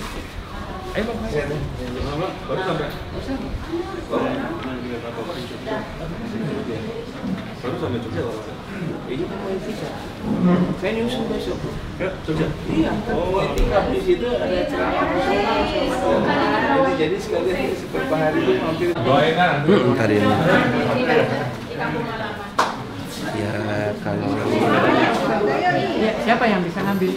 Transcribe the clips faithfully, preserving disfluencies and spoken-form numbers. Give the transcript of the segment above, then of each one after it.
Ayo Bang. Baru sampai. Baru sampai Jogja Bang. Ini kan main visa. Saya nyusul besok. Ya, Jogja. Iya. Oh, tinggal di situ ada ceramah nasional sama. Jadi sekalian seperti hari itu mampir. Doain nanti. Tadi ini. Ya kalau ya, siapa yang bisa ngambil?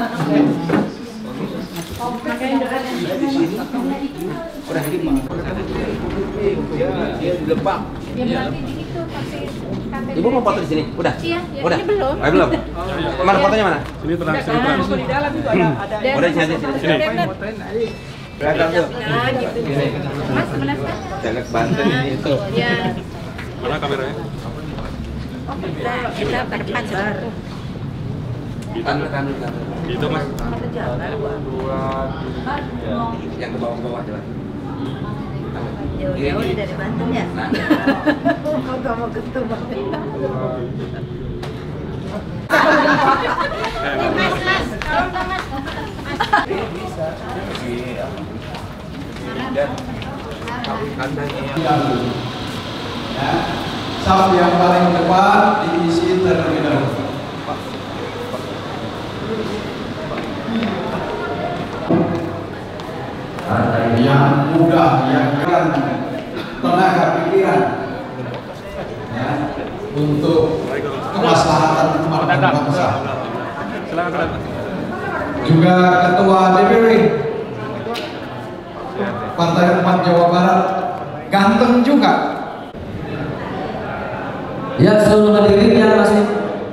Udah ini mah. Ya, dia di Lebak. Ya berarti di situ kasih K T P. Ibu mau foto di sini? Udah? Iya, ya, Udah? ini belum. Oh, belum? Mana fotonya mana? Sini tenang, sini tenang. Di dalam juga ada ada. Udah di sini. Sini. Beragam tuh. Nah, gitu. Mas sebelah sana. Caleg Banten ini itu. Ya. Mana kameranya? Oh, kita kita depan baru. Kan kan Itu Mas. yang ke bawah-bawah jalan. Jauh-jauh dari Banten ya. Kok gak mau ketemu? Mas, mas, kalau nggak mas. Bisa. Dan kandangnya Ya, saf yang paling depan diisi terlebih dahulu. Yang mudah, yang keren, tenaga pikiran, ya, untuk kemaslahatan umat dan bangsa. Silakan. Juga Ketua D P W Partai Umat Jawa Barat, ganteng juga. Ya, seluruh hadirin yang masih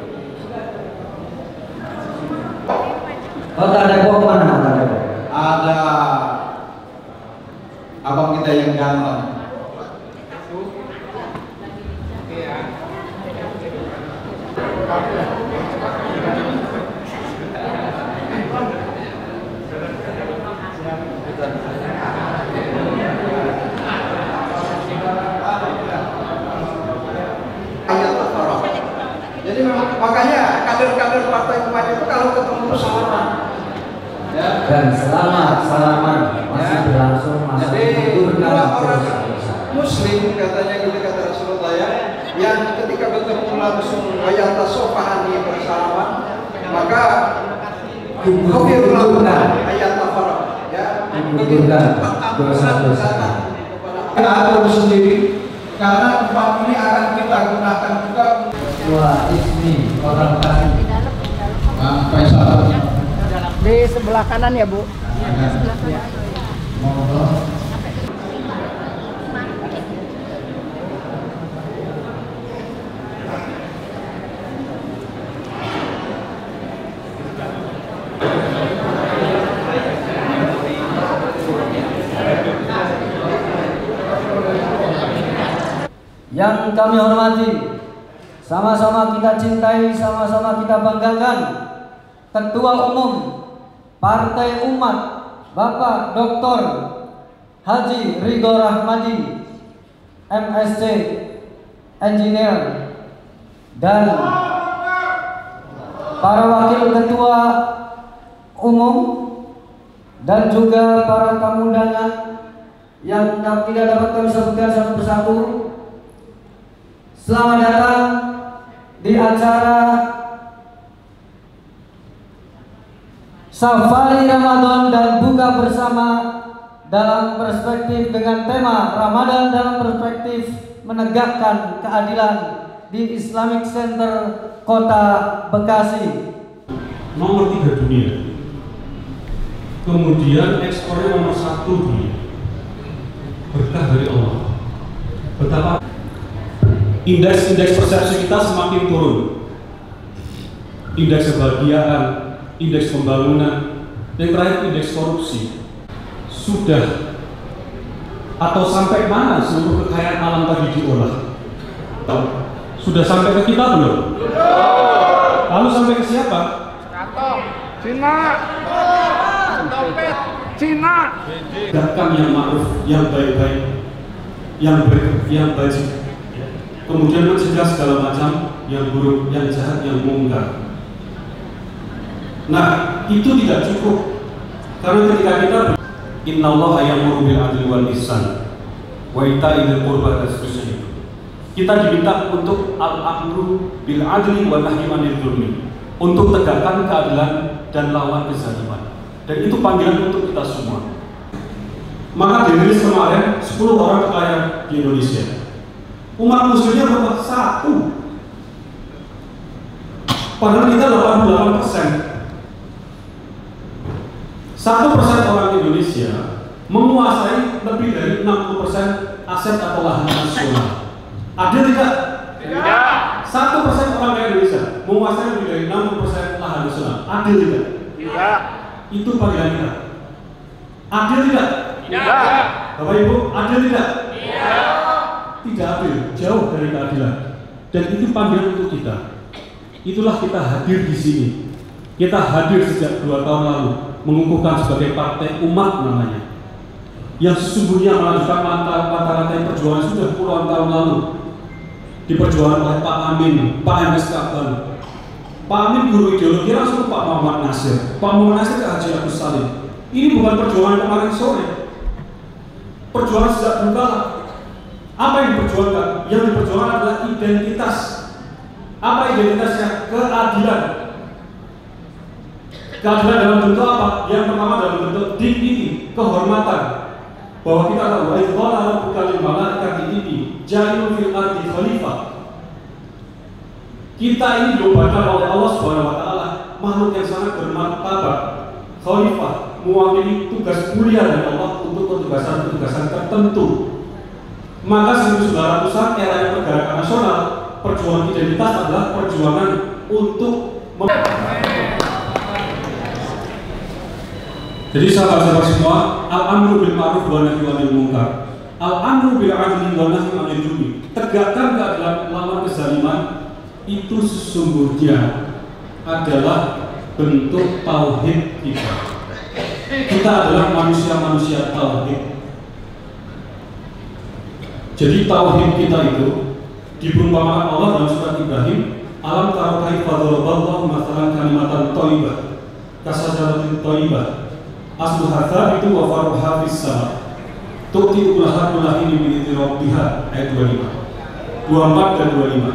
Kota Depok mana Kota Depok? Ada abang kita yang ganteng. Jadi makanya kader-kader Partai Umat itu kalau ketemu salaman, ya. Dan selama salaman masih berlangsung masa Jadi itu dua berjalan orang terus. Muslim katanya gitu kata Rasulullah ya, yang ketika bertemu langsung ayat sofahani bersalaman, maka kafirullah ayat tafarraq ya, begitu cepat ampunan datang kepada Allah sendiri, karena tempat ini akan kita gunakan juga. Wah, Ismi, Kota Bekasi. Bang Faisal. Di sebelah kanan ya, Bu. Monggo. Yang kami hormati, sama-sama kita cintai, sama-sama kita banggakan, Ketua Umum Partai Umat Bapak Doktor Haji Ridho Rahmadi, M S C, Engineer, dan para wakil ketua umum dan juga para tamu undangan yang tidak dapat kami sebutkan satu persatu. Selamat datang di acara Safari Ramadan dan buka bersama dalam perspektif dengan tema Ramadan dalam perspektif menegakkan keadilan di Islamic Center Kota Bekasi. Nomor tiga dunia, kemudian ekspornya nomor satu dunia, berkah dari Allah. Betapa indeks-indeks persepsi kita semakin turun, indeks kebahagiaan, indeks pembangunan, yang terakhir indeks korupsi. Sudah atau sampai mana seluruh kekayaan alam tadi diolah? Sudah sampai ke kita belum? Lalu sampai ke siapa? Cina. Dompet Cina. Gerakan yang ma'ruf, yang baik-baik, yang baik, yang baik. Kemudian mencegah segala macam yang buruk, yang jahat, yang mungkar. Nah, itu tidak cukup. Karena ketika kita innallaha ya'muru bil adli wal ihsan wa ita'i dzil qurba dan seterusnya, kita diminta untuk al-amru bil adli wa nahyi 'anil dzulmi, untuk tegakkan keadilan dan lawan kezaliman. Dan itu panggilan untuk kita semua. Maka dirilis kemarin sepuluh orang terkaya di Indonesia. Umat muslimnya berapa? Satu. Padahal kita delapan puluh delapan persen. Satu persen orang Indonesia menguasai lebih dari enam puluh persen aset atau lahan nasional. Adil tidak? Tidak. Satu persen orang Indonesia menguasai lebih dari enam puluh persen lahan nasional. Adil tidak? Tidak. Itu panggilan kita. Adil tidak? Tidak. Bapak Ibu, adil tidak? Tidak. Tidak adil, jauh dari keadilan. Dan itu panggilan untuk kita. Itulah kita hadir di sini. Kita hadir sejak dua tahun lalu, mengukuhkan sebagai partai umat namanya, yang sesungguhnya melanjutkan mata-rantai perjuangan sudah puluhan tahun lalu, diperjuangkan oleh Pak Amin, Pak M S Kaban. Pak Amin guru ideologi langsung Pak Muhammad Nasir, Pak Muhammad Nasir ke Haji Agus Salim. Ini bukan perjuangan kemarin sore, perjuangan sejak dulu. Apa yang diperjuangkan? Yang diperjuangkan adalah identitas. Apa identitasnya? Keadilan. Keadilan dalam bentuk apa? Yang pertama dalam bentuk dignity, kehormatan. Bahwa kita tahu wa idh qala rabbuka lil malaikati inni ja'ilun fil ardi khalifah. Kita ini diobatkan oleh Allah Subhanahu wa taala, makhluk yang sangat bermartabat, khalifah, mewakili tugas mulia dari Allah untuk petugasan-petugasan tertentu. Maka seribu sembilan ratusan era pergerakan nasional, perjuangan identitas adalah perjuangan untuk jadi sahabat-sahabat semua, al-amru bil ma'ruf wa nahyi 'anil munkar, al-amru bil 'adli wa nahyi 'anil dzulmi, tegakkan keadilan lawan kezaliman, itu sesungguhnya adalah bentuk tauhid kita. Kita adalah manusia-manusia tauhid. Jadi tauhid kita itu diperumpamakan Allah dalam surat Ibrahim, alam tara kaifa daraballahu mathalan kalimatan thayyibah kasajaratin thayyibah asluha thabitun wa faruha fis sama tu'ti ukulaha kulahini min idzni rabbiha, ayat dua puluh lima, dua puluh empat dan dua puluh lima.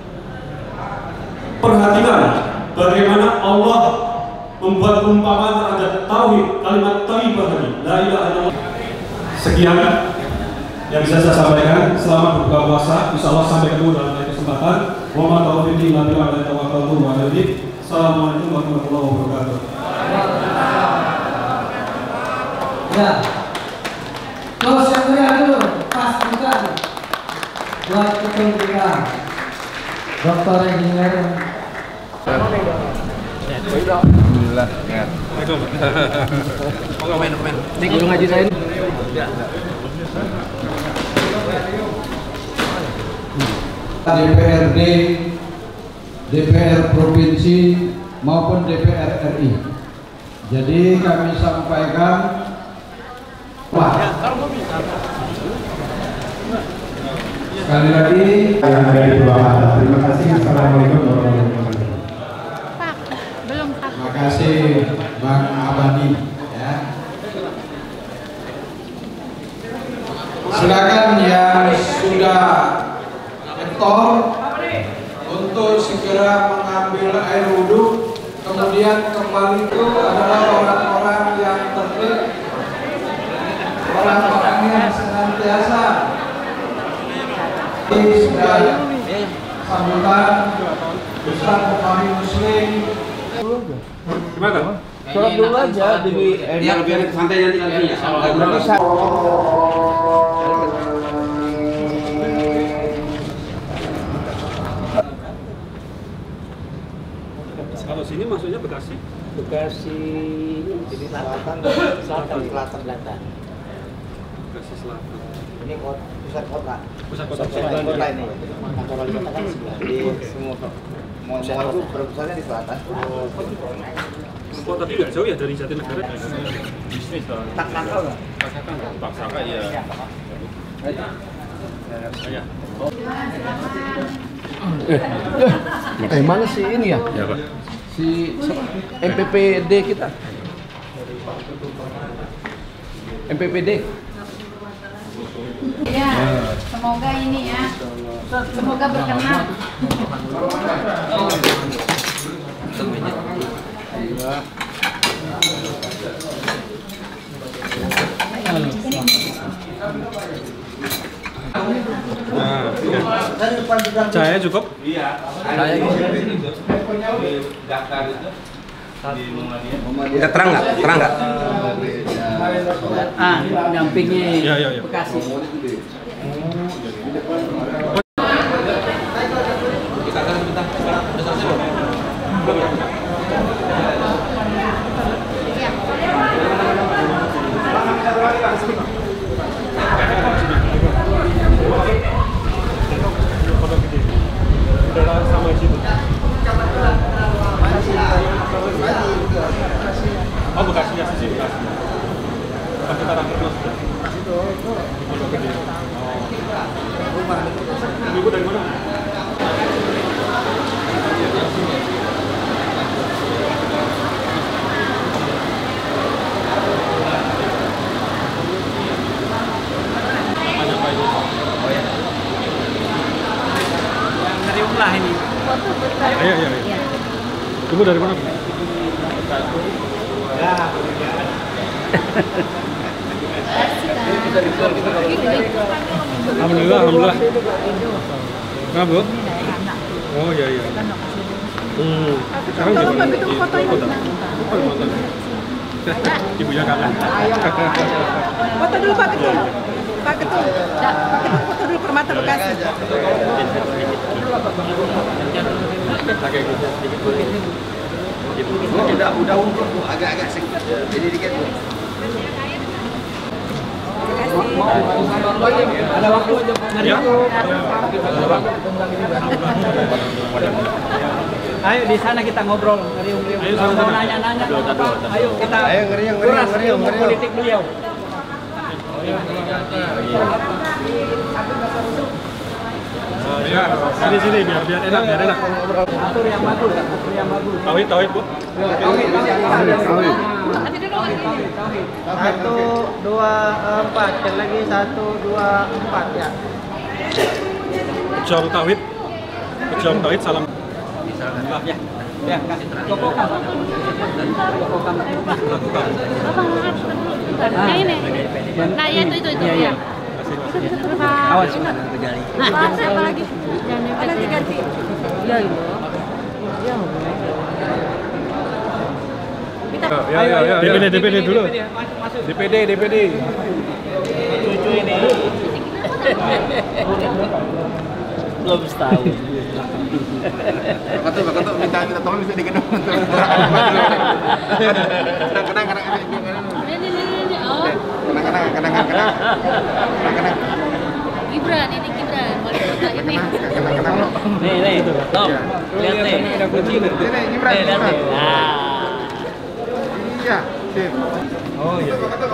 Perhatikan bagaimana Allah membuat perumpamaan terhadap tauhid, kalimat thayyibah tadi, la ilaha illallah. Sekian yang bisa saya sampaikan. Selamat berbuka puasa. Insyaallah sampai ketemu dalam lain kesempatan. Wa ma taufiqi illa billah wa tawakkaltu wa alaihi. Assalamualaikum warahmatullahi wabarakatuh. Ya. Close yang meriah dulu. Pas buka. Buat ketum kita. Doktor Engineer. Alhamdulillah. Komen komen. Nih guru ngaji saya ini. D P R D, D P R Provinsi maupun D P R R I. Jadi kami sampaikan, wah, sekali lagi yang ada di Purwakarta. Terima kasih. Assalamualaikum warahmatullahi wabarakatuh. Pak, belum Pak. Terima kasih Bang Abadi. Ya. Silakan yang sudah ektor untuk segera mengambil air wudhu, kemudian kembali itu adalah orang-orang yang tertib, orang-orang yang senantiasa sedang sambutan Ustaz Bukhari Muslim. Gimana? Sholat dulu aja di Biar biar santai nanti nanti. Kalau sini maksudnya Bekasi? Bekasi jadi selatan, selatan, selatan, selatan. Bekasi Selatan. Ini kota, pusat kota. Pusat kota Pusat Selatan. kota ini. Kantor wali kota kan sebelah. Di semua mall itu berpusatnya di selatan. Oh, tapi nggak jauh ya dari Jatinegara? Tak nakal nggak? Pak Saka ya. Saya. Eh, mana sih ini ya? Ya Pak. Si M P P D kita. M P P D. Ya, semoga ini ya, semoga berkenan. Cahaya cukup? Iya. Saya daftar itu di Muhammadiyah. Kita terang nggak? Terang nggak? Ah, dampingnya Iya, iya, iya. Bekasi. Kita akan bentar. Udah selesai belum? Sama situ. Oh, Bekasi ya, sisi Bekasi. Bekasi Tanah Terus. Ibu dari mana? Ngeriung lah ini. Ayo, ayo, ayo. Ibu dari mana? Alhamdulillah, alhamdulillah. Kenapa, Bu? Oh, iya, iya. Hmm. Sekarang gimana? Foto. Ibunya kangen. Foto dulu Pak Ketum. Pak Ketum. Pak Ketum foto dulu Permata Bekasi. Udah, udah untuk Bu, agak-agak sedikit. Jadi dikit Bu. Ada waktu aja ngeriung. Ayo di sana kita ngobrol ngeriung-ngeriung. Ayo, sana, Mau sana. nanya-nanya. Ayo kita Ayo, ngeriung, ngeriung, kuras ngeriung, ilmu ngeriung. politik beliau. Ya, sini sini biar biar enak, biar enak. Atur yang bagus, atur yang bagus. Tauhid, tauhid, Bu. Tauhid, tauhid. Satu, dua, empat. Sekali lagi satu, dua, empat ya. Pejuang tauhid. Pejuang tauhid, salam. Ya, ya kasih kokokam. Kokokam. Nah ini, nah ya itu itu itu ya. Awas terjadi. Nah, apa lagi? Jangan ganti-ganti. Ya ibu. Ya. Kita. Ya, ya, ya. D P D, D P D dulu. D P D, D P D. Cucu ini. Belum setahun. Pak Ketum, Pak Ketum minta minta tolong bisa digendong. Kenang, kenang, kenang. Ini ini ini oh. Kenang, kenang, kenang, kenang. Kenang, kenang. Gibran ini Gibran wali kota ini. Kenang, kenang. Nih, nih. Tom, lihat nih. Sini, Gibran. Nih, lihat nih. Nah. Iya, sip. Oh, iya.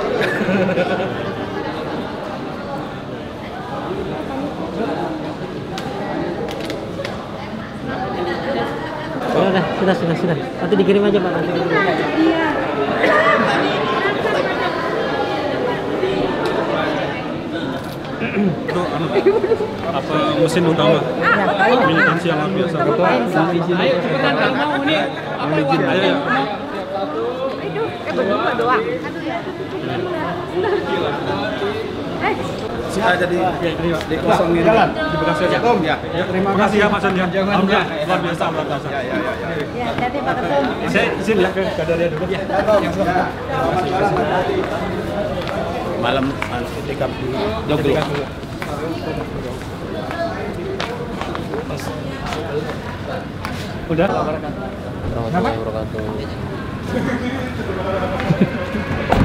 Sudah, sudah, sudah, sudah. Nanti dikirim aja Pak. Nanti dikirim. Iya. Itu anu, apa mesin utama militansi yang luar biasa. Ayo cepetan kalau mau ini apa uang? Ayo, ya. Aduh, eh berdua doang. Eh, Ah, jadi dikosongin. Jalan di Bekasi aja. Ya. Ya, terima kasih ya Pak San ya. Alhamdulillah luar biasa, luar biasa. Ya, ya, ya, ya. ya jadi Pak Ketum. Saya izin ya ke Kadaria dulu. Ya. Malam itikaf dulu. Joglo. Udah. Warahmatullahi wabarakatuh.